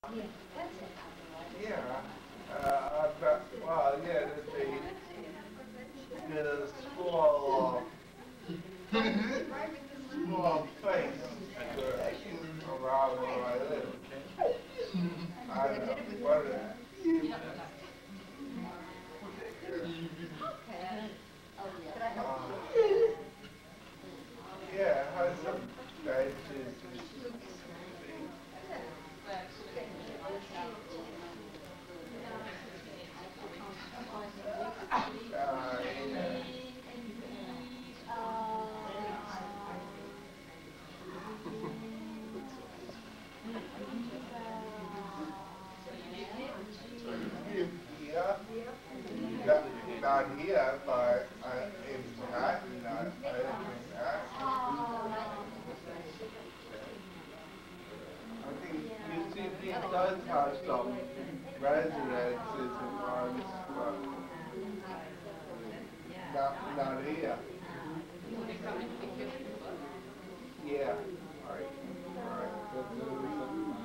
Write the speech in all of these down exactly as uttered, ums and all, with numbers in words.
Yeah. Uh, but, well, yeah, the, the small, uh, small place uh, around where I live. I don't know. What is it? Uh, yeah, it has some benches and uh, yeah. Yeah, not, not here, but uh, in Manhattan, I, I live in Manhattan. I think U C B does have some residences in Lawrence, but not, not here. Yeah, right, right.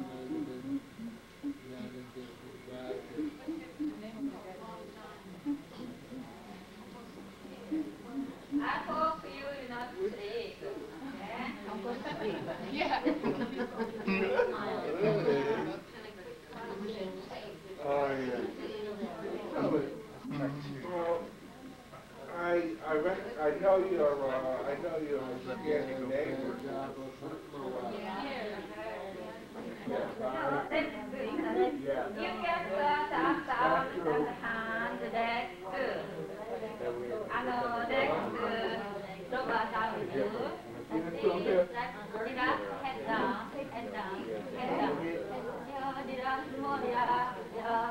I hope you will not sleep. Yeah. Oh, yeah. Well, I, I, rec- I know you're, uh, I know you're a beginning neighbor. Yeah. You can put up down and hand that good. And uh, that's lower down good. And see, did I head down, head down, head down. Yeah, did I small, yeah, yeah.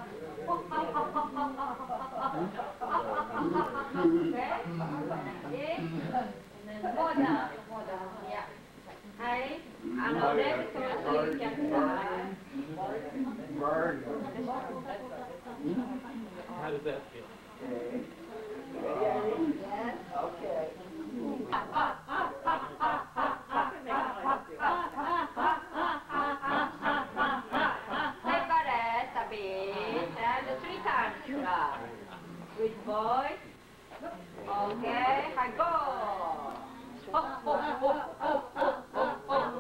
Okay? More down, more down, yeah. Hey, I know that's what you can try. Burn. How does that feel? Okay. Take a rest a bit and three times try. Good boy. Okay, I go. Oh, oh, oh, oh, oh, oh,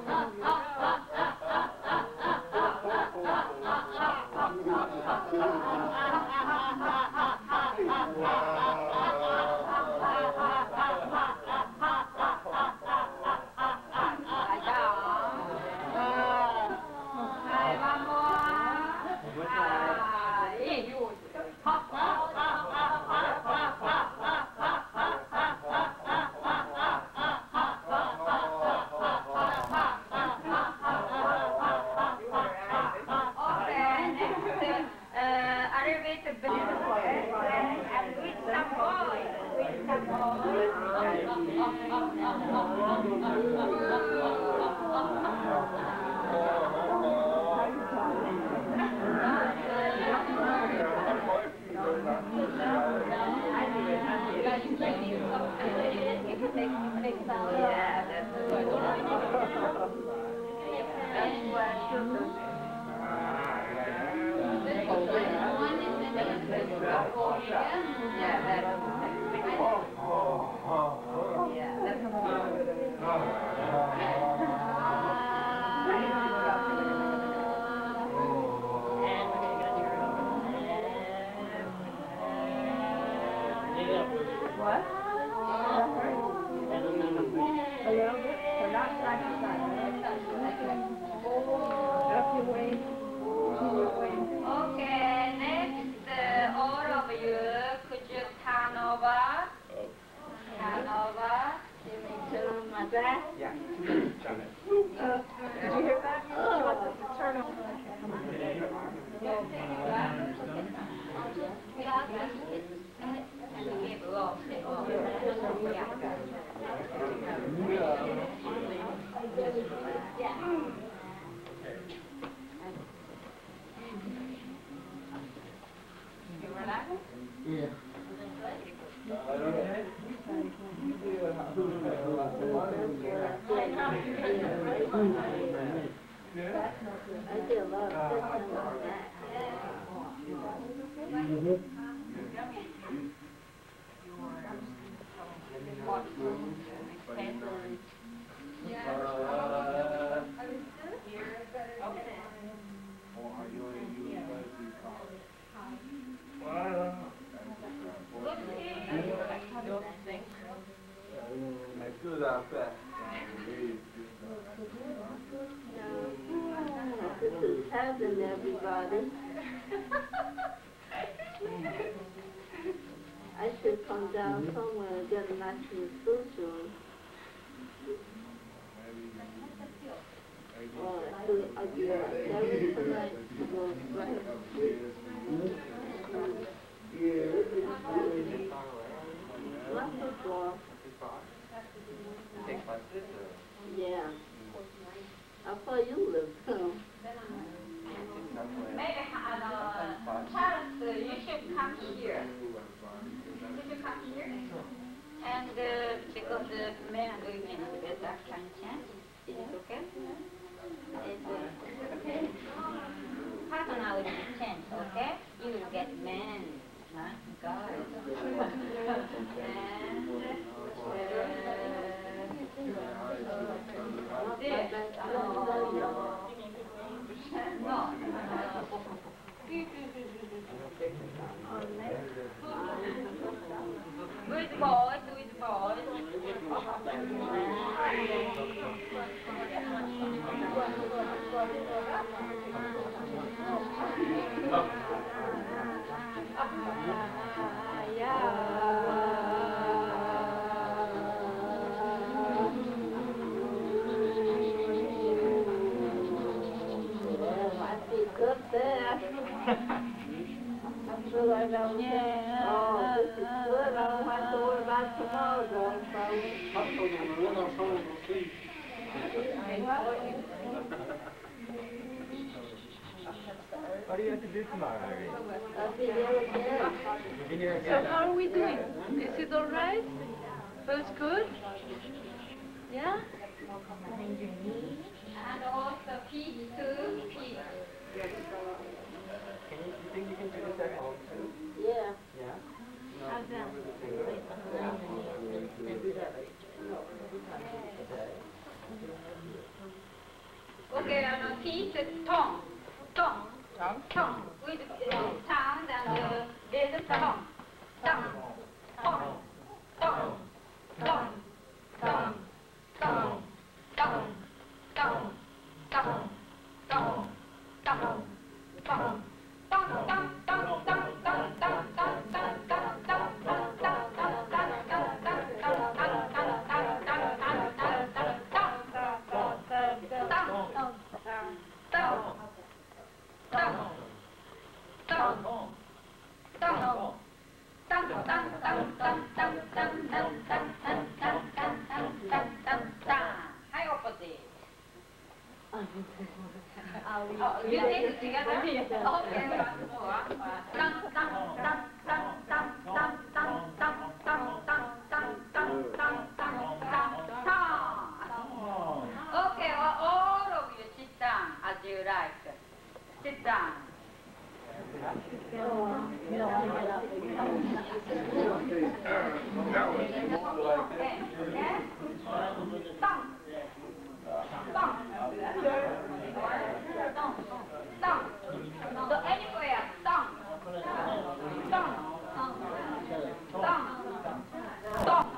Okay, next, uh, all of you, could you turn over? Turn over. Give me to my back. Yeah. Uh, did you hear that? She wants us to turn over. Yeah. You relax? Yeah. I did a lot of fixing on that. As good as that. This is heaven, everybody. I should come down somewhere and get a nice new sushi. Or do I do it every tonight to go right? Not too far. Yeah. How far you live from? Maybe uh, Charles, you should come here. You should come here. And uh, because the men are going in with that kind of chance, is it okay? It's uh, personality change, okay? You will get men, not guys. And uh, this, uh, no. Good boy, good boy. Good there. I feel like I'm, yeah. Oh, this is good. I don't have to worry about tomorrow going What do you have to do tomorrow, Irene? I'll be there again. You'll be here So again. how are we doing? Is it all right? Feels good? Yeah? And also peace too, peace. Can you, you think you can do this at home too? Yeah. Yeah? How's that? Okay, and peace tongue, tongue, tongue, with uh, sound and uh, there's a tongue, tongue, tongue, tongue, tongue, tongue, tongue, tongue, tongue, tongue, tongue, tongue, tongue. Hai opposite. Oh, you take it together? Okay, once more. Dum, dum, dum, dum, dum, dum, dum, dum, dum, dum, dum, dum, dum, dum, dum, dum. Okay, well, all of you sit down as you like. Sit down. Okay, yes? Dum. Dum. Dum. So anywhere, dum. Dum. Dum. Dum. Dum. Dum.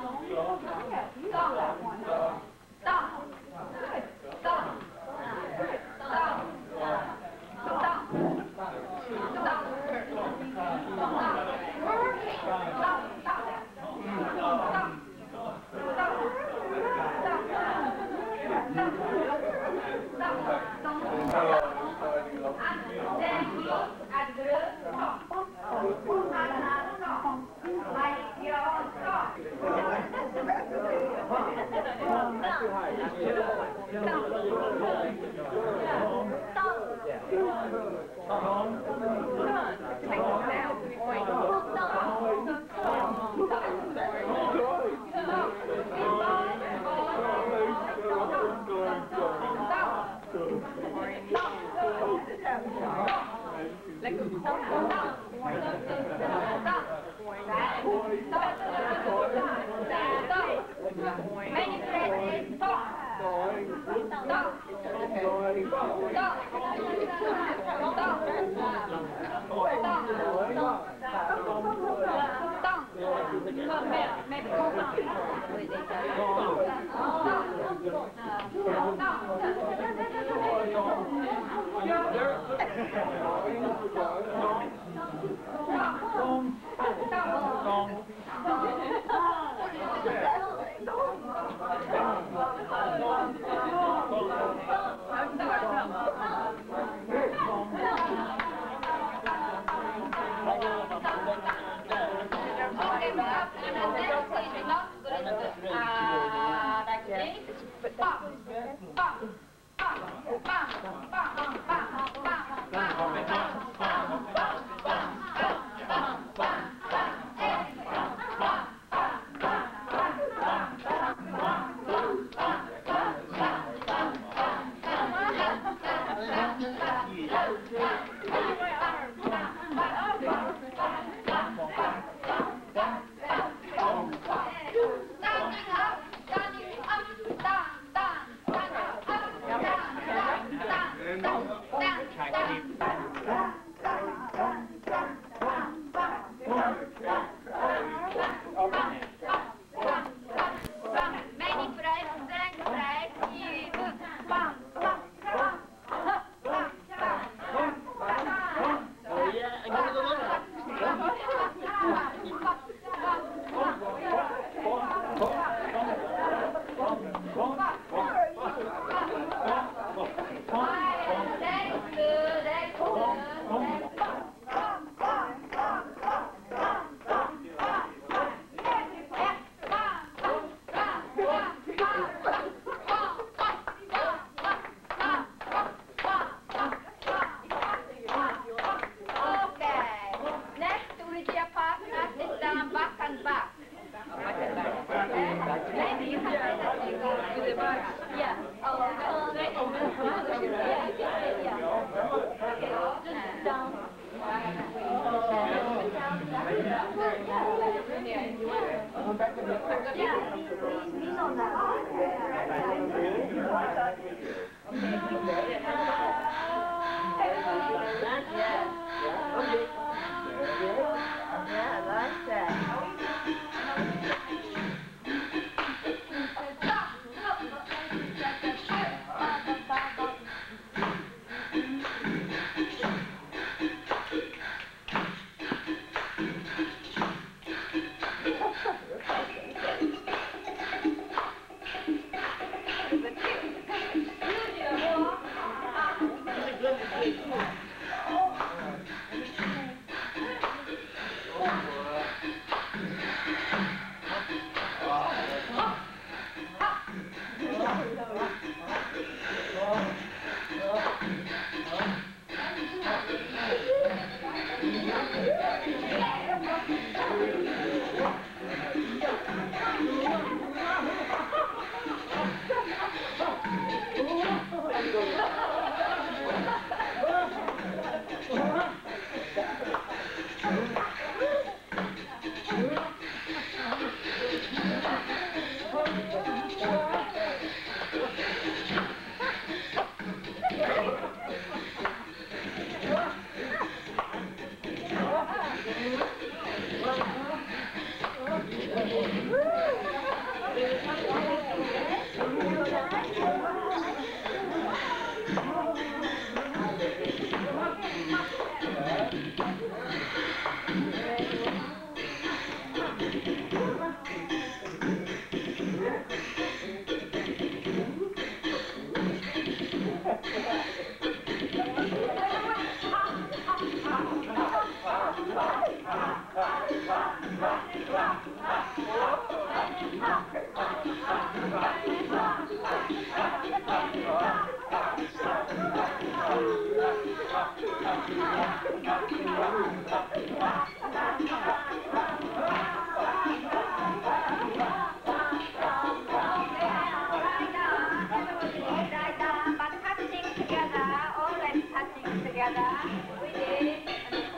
Together, we did.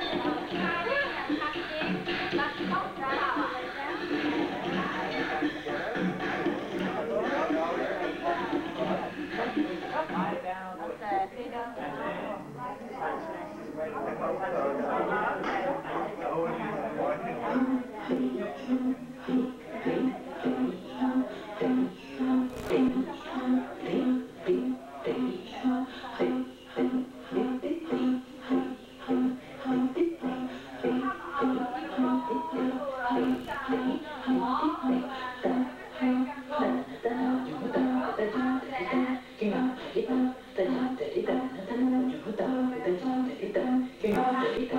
Ita,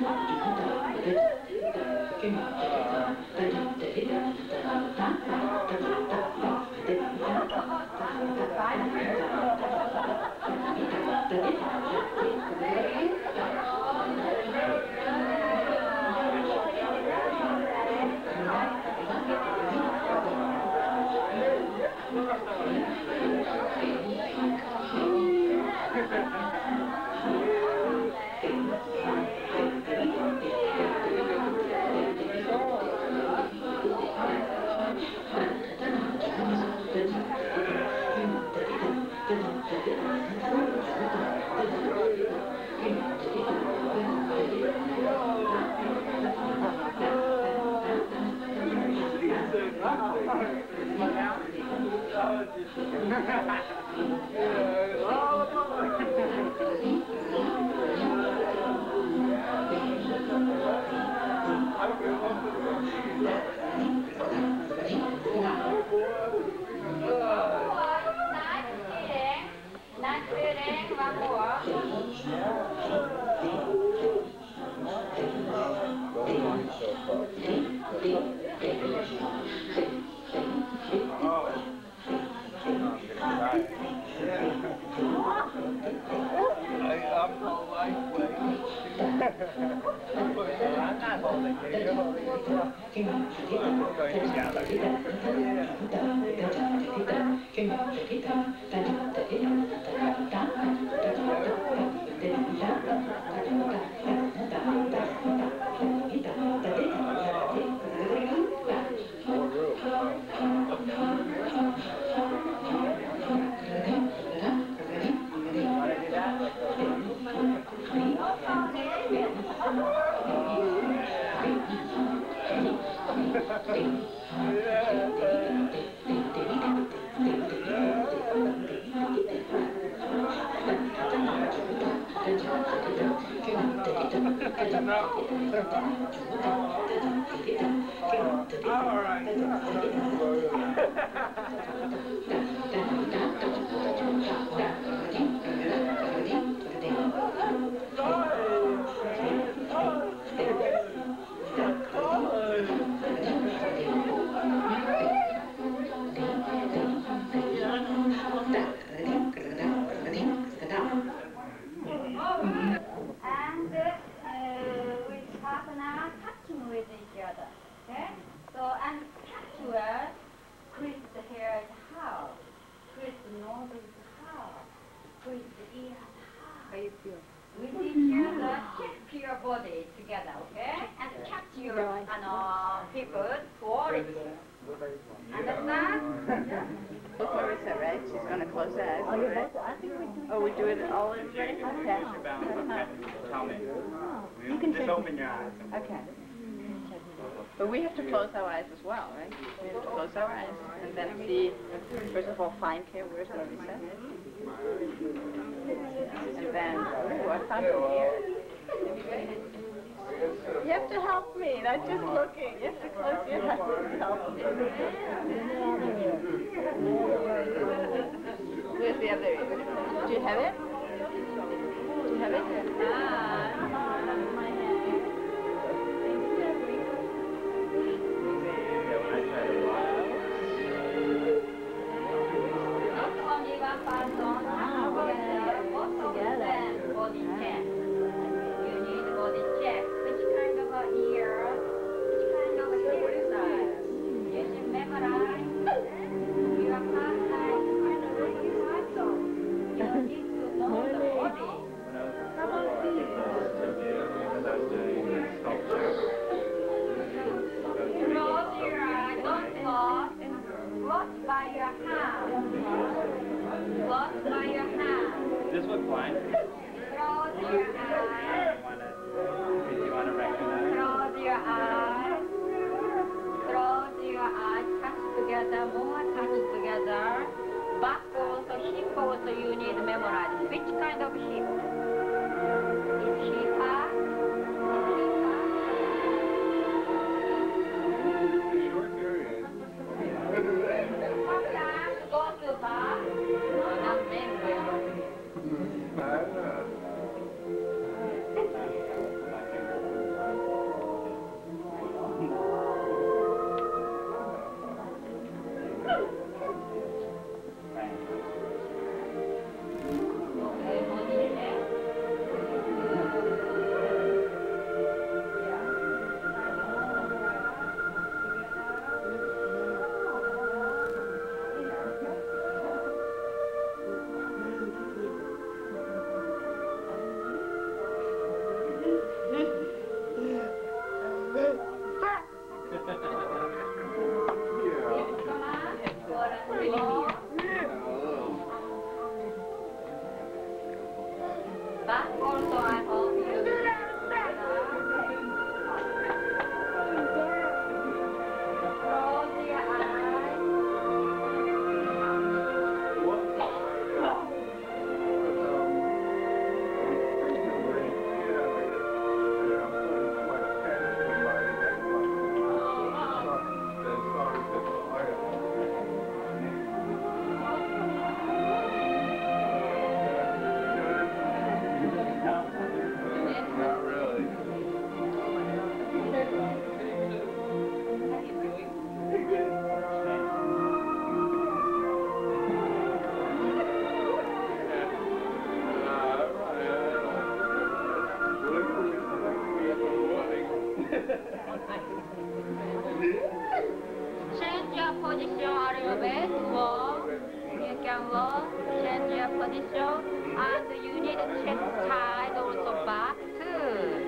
But we have to close our eyes as well, right? We have to close our eyes and then see, first of all, fine care, where's Larissa? And then, ooh, I found it here. You have to help me, not just looking. You have to close your eyes and help me. Where's the other? Do you have it? Do you have it? Ah. This was fine. Close your eyes. Do you want to recognize? Close your eyes. Close your eyes. Touch together. More touch together. Back also, hip also you need to memorize. Which kind of hip? Is hip up? Short period. Sometimes go to back. No, not then. chair position, and you need to check side also back too.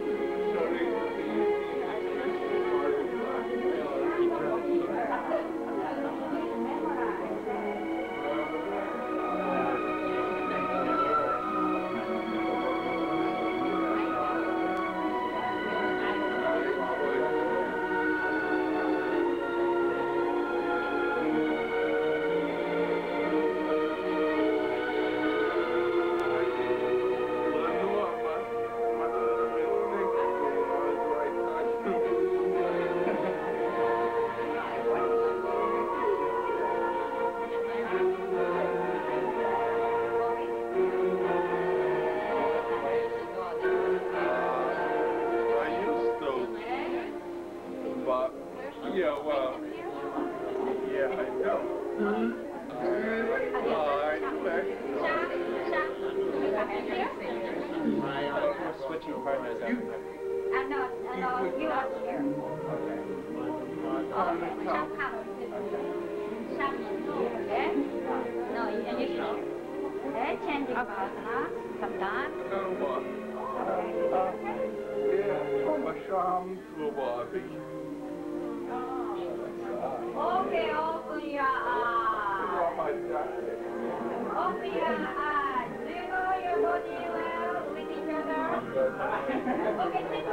Okay, open your eyes. Open your eyes. Do you know your body well with each other? Okay, sit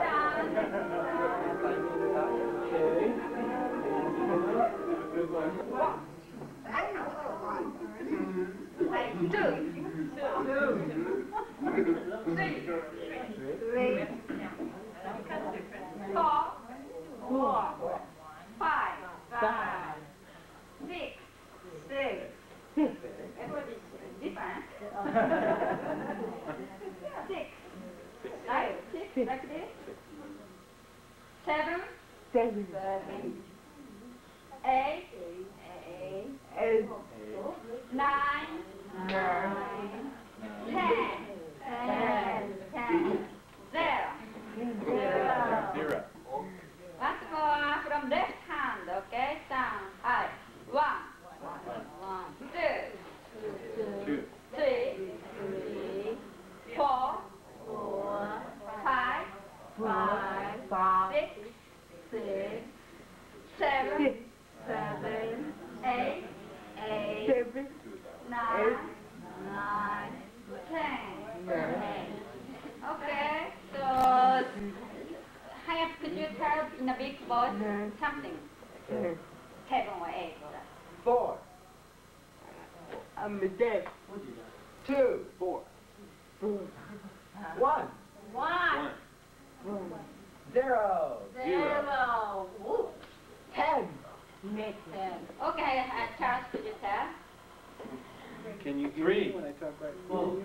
like this. Seven. Seven. Seven. Eight. Eight. Eight. Nine. Nine. Ten. Ten. Ten. Zero. Zero. Zero. Once more from left hand, okay? Down. High. One. One. Two. Two. Three. Three. Four. Four. Five. Five. Five. Six. Six. Seven. Seven. Eight. Eight. Seven. Nine. Nine. Ten. Ten. Okay, so Hayat, could you tell in a big voice Nine. something? Ten. Seven or eight. Four. I'm a dead. Two. Four. Four. One. One. One. Zero. Zero. Ooh. Ten. Ten. Okay, uh, Charles, could you tell? Can you hear me when I talk right? Four.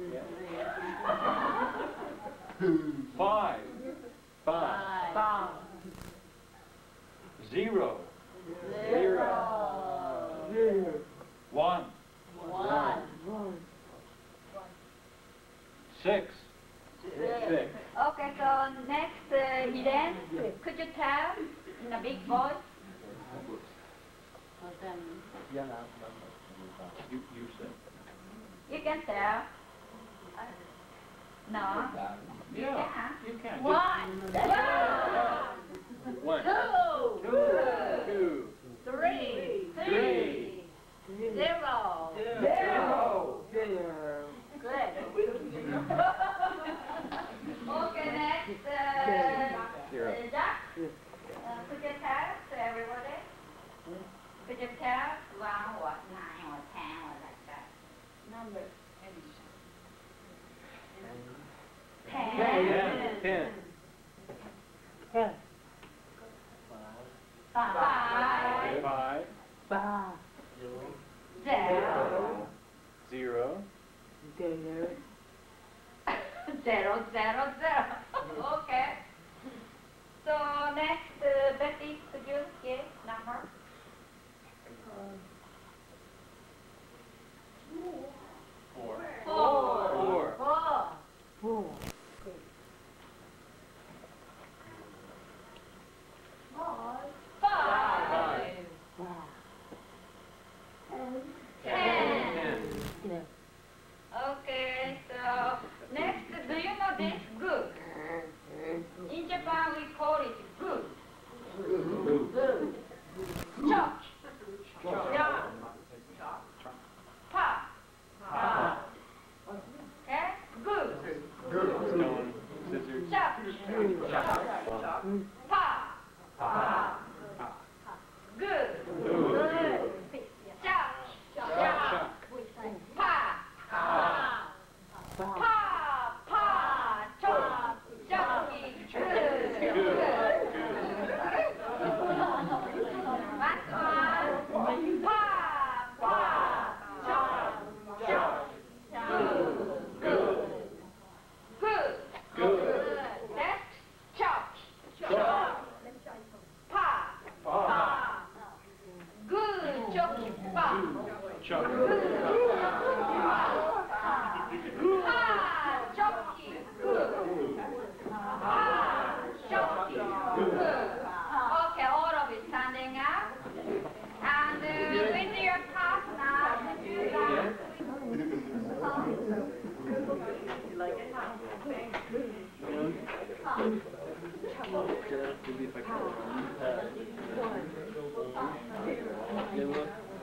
Five. Five. Five. Zero. Zero. Zero. One. One. One. Six. Six. Okay, so next, uh, Eden, could you tell in a big voice? You, you said. You can tell. No. Yeah, you can. One. One. Two. Two. Two. Three. Three. Zero. Zero. Zero. Good. Okay, next, uh, Zero. uh, Jack. Uh, could you tell to everybody? Could you tell one or nine or ten or like that? Number. Ten. Ten. Ten. Ten. Five. Five. Five. Zero. Zero. Zero. Zero, zero, zero. Okay. So next, uh, Betty, could you give number? Four. Four. Four. Four. Four. Five. Five. Ten. Ten. Ten. Maybe if I can. Yellow.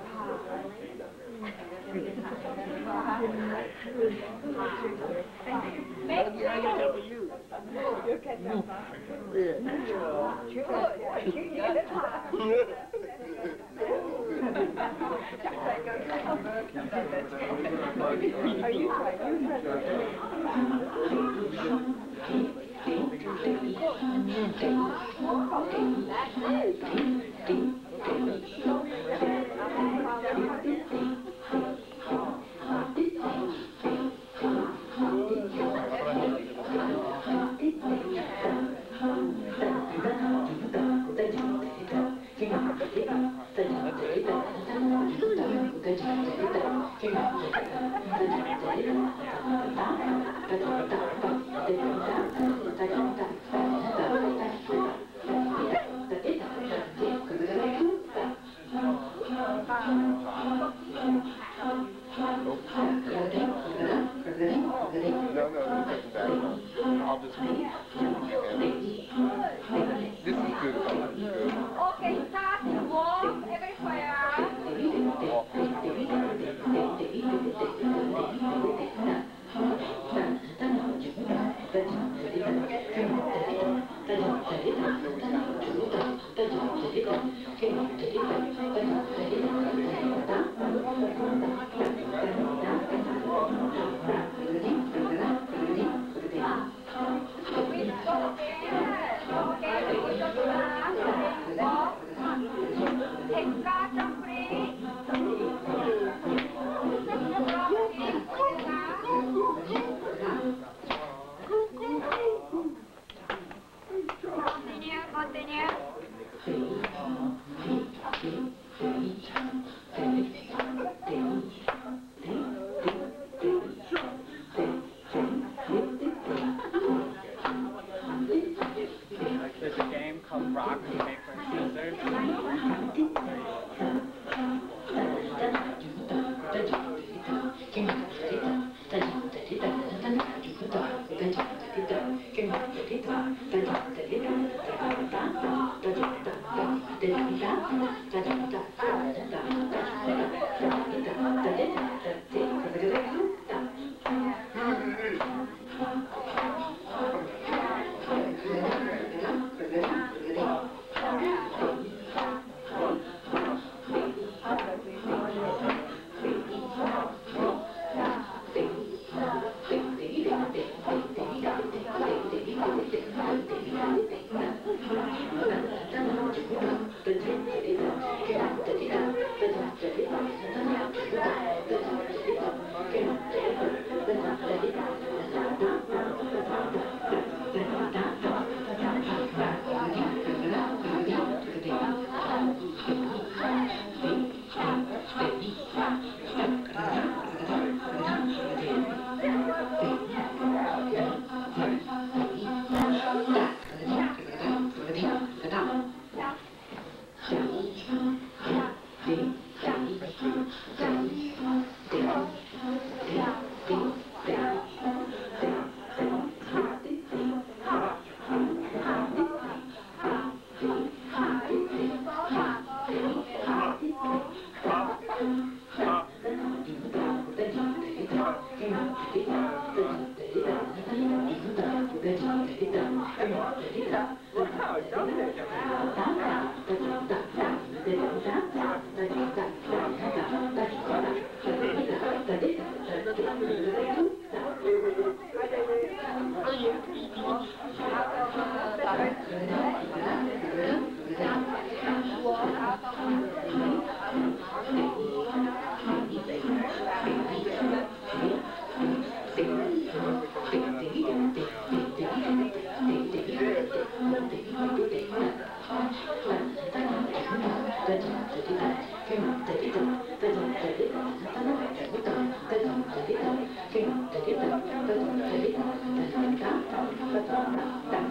Okay, start to walk everywhere. There's a game called Rock, Paper, Scissors.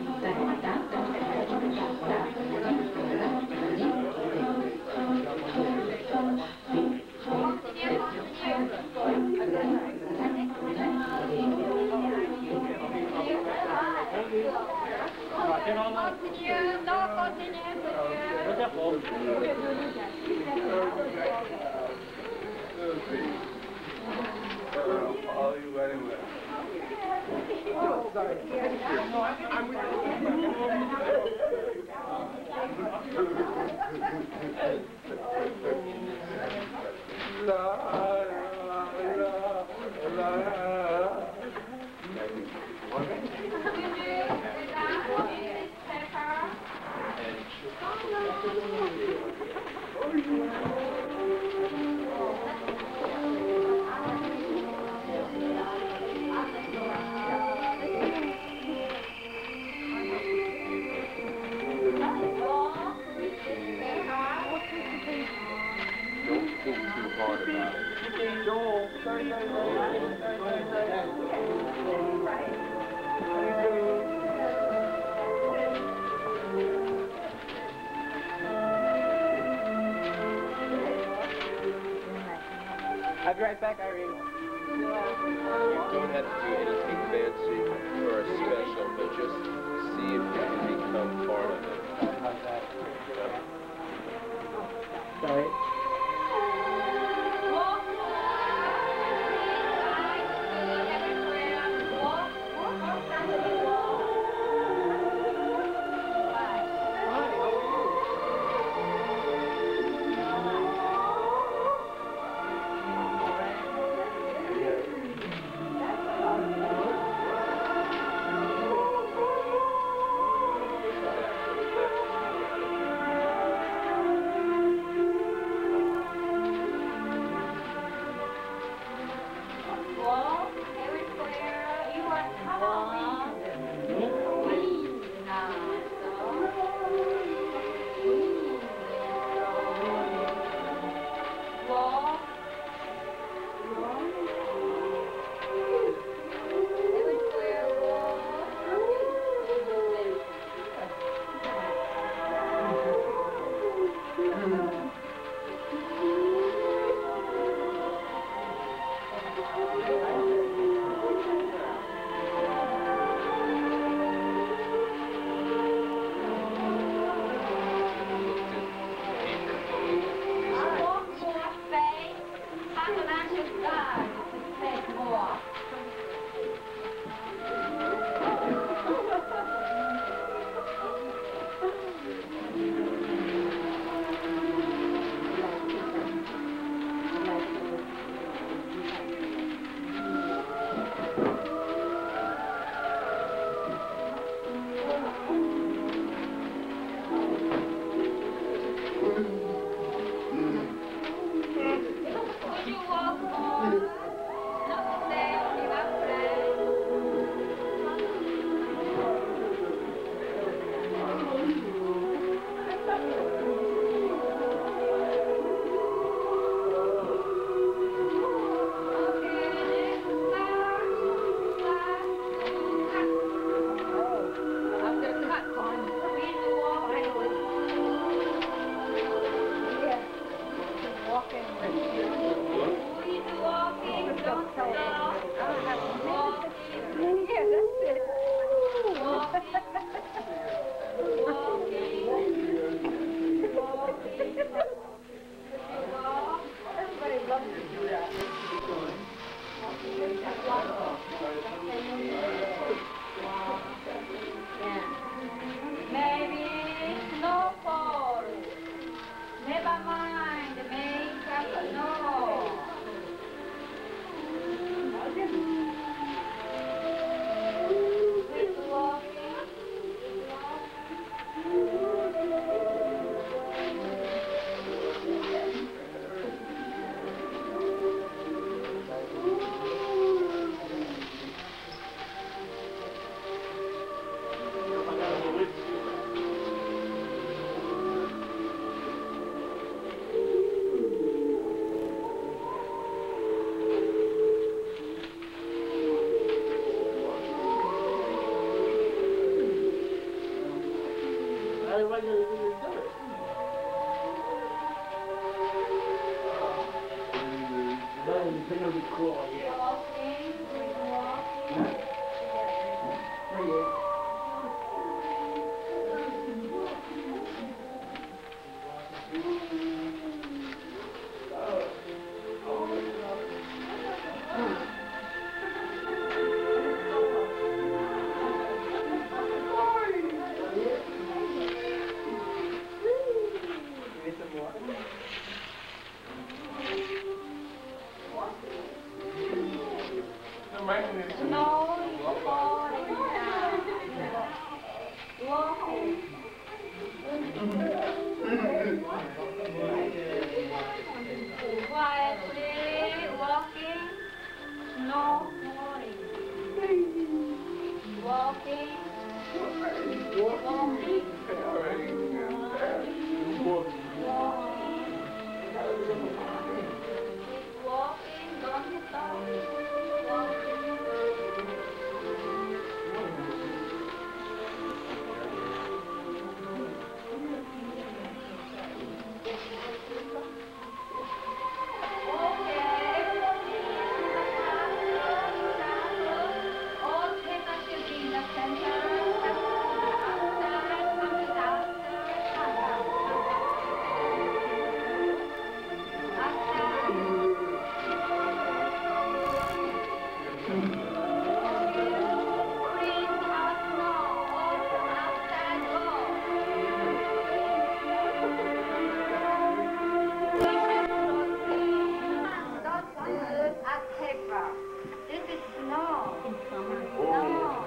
Thank you. Continue, no, continue, All you anyway. Sorry. I'm with La la la la. Don't think too hard about it. Joel, sorry, sorry, sorry, sorry, sorry. I'll be right back, Irene. You don't have to do anything fancy or special, but just see if you can become part of it. How's that? Sorry. maintenance. Snow is falling down. Walking. Quietly walking. Snow falling. Walking. Walking. Walking, don't stop. Walking. This is snow. Snow.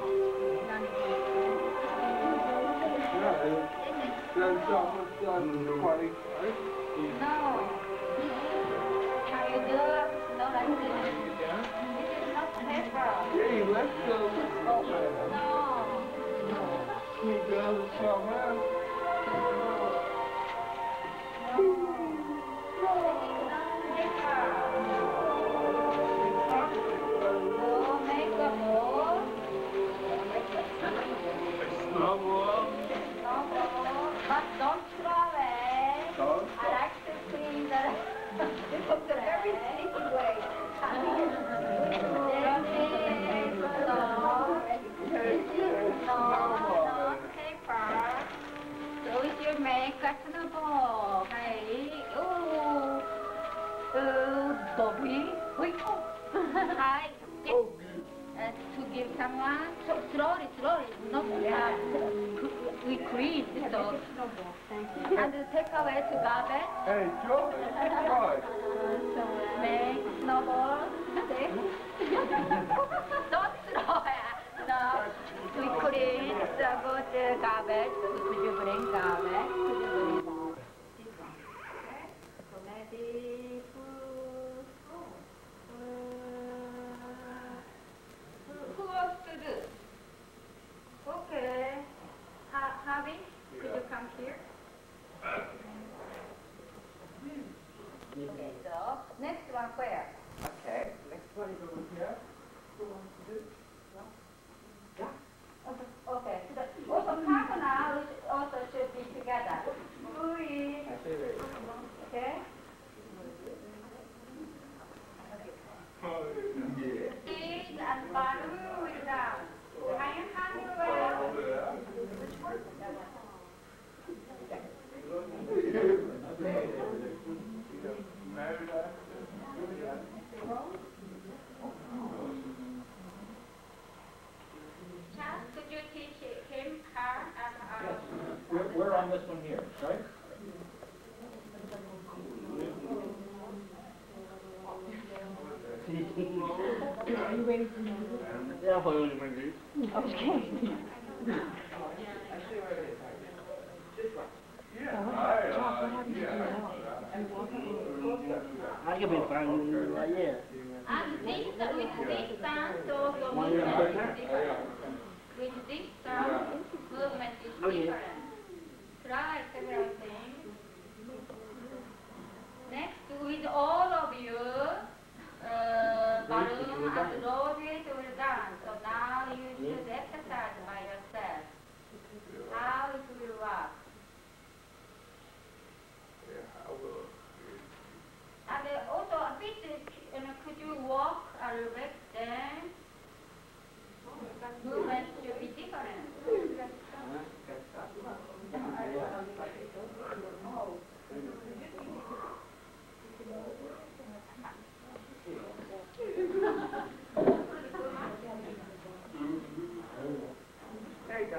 No. How you do? No, like this. This is not paper. Hey, let's go. No. You girls come out. No, make a ball. Snowball. Snowball. But don't throw away. Don't I like to clean the from the very sneaky way. No, paper. So if you make a snowball, hey, ooh, uh, Bobby, wait, hi, uh, to give someone, so slowly, slowly, not uh, we clean, so, and take away to garbage. Hey, George. George. Make snowball. Don't throw it. No. We clean the good garbage. Could you bring garbage? Could you bring garbage? This one. Okay. So maybe who, who, who wants to do? Okay. Ha Harvey, could you come here? Okay, so next one where? Okay, next one is over here. Who wants to do? Yeah. Okay, okay. So the, also partner also should be together. Three. I see that. Okay. Oh, yeah. Big and bottom with down. Can you come here? Which one? Chad, could you teach him her and her? We're, we're on this one here, right? Are you ready for me? Yeah, for you, Mandy. Okay. I can be fine like yeah. And this, with this sound, also movement is different. With this sound, movement is different. Try several things. Next, with all of you, uh, balloon and rotate will dance. So now you should exercise by yourself. How it will work. Yeah, I will. And uh, also a bit, uh, could you walk a little bit then? Movement should be different. There you go.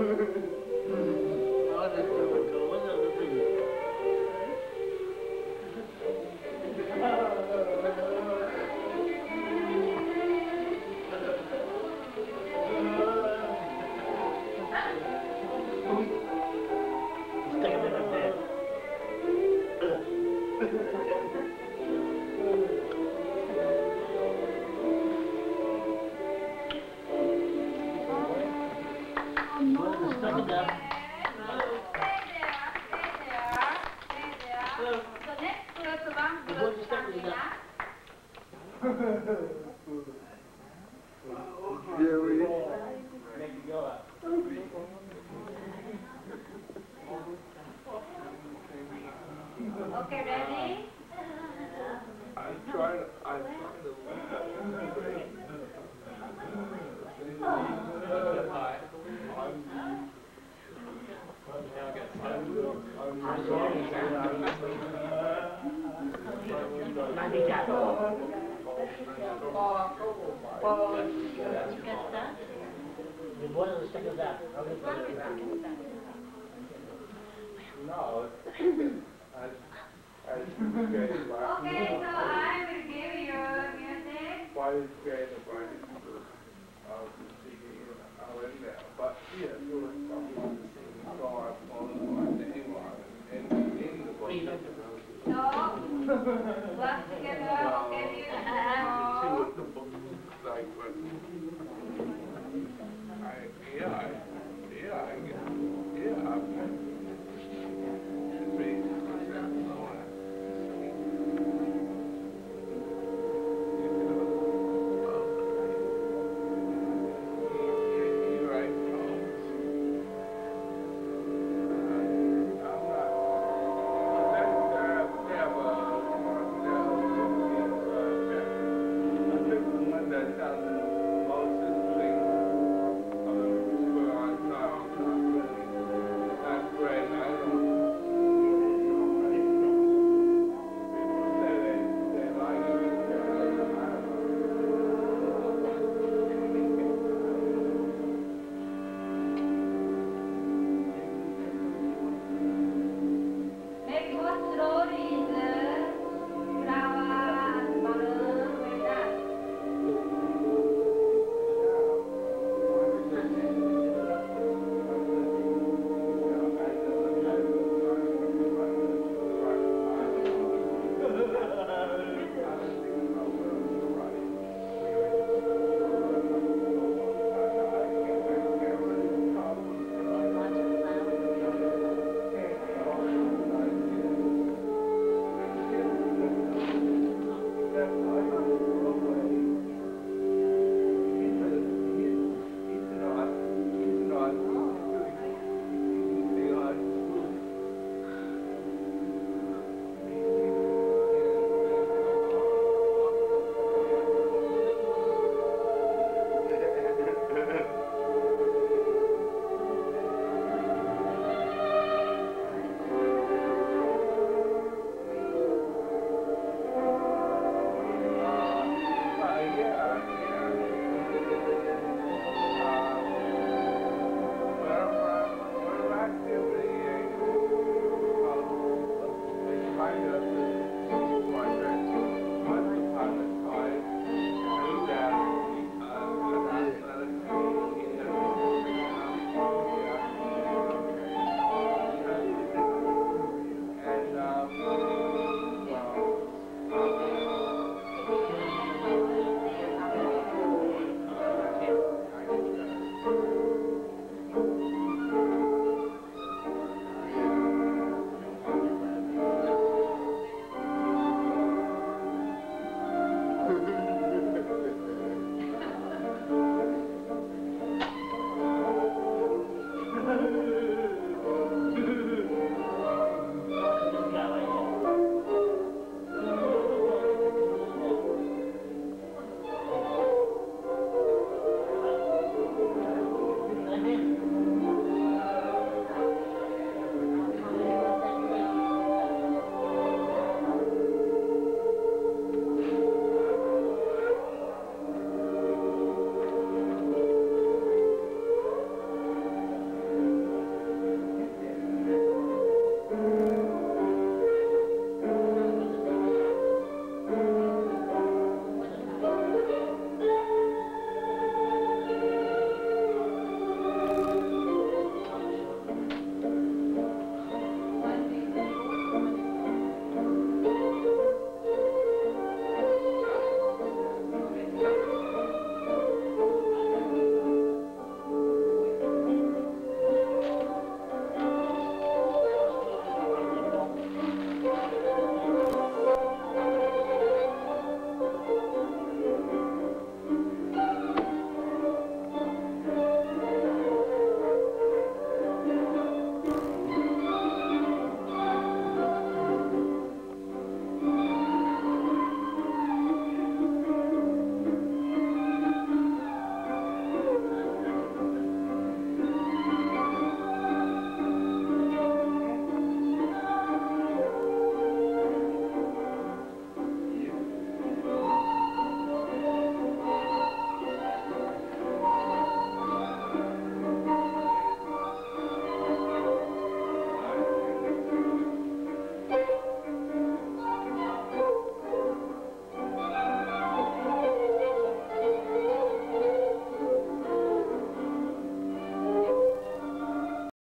Okay, ready? I'm trying, I'm trying to. No, I, I created Okay, so I will give you music. why is created by the uh, singing out in there, but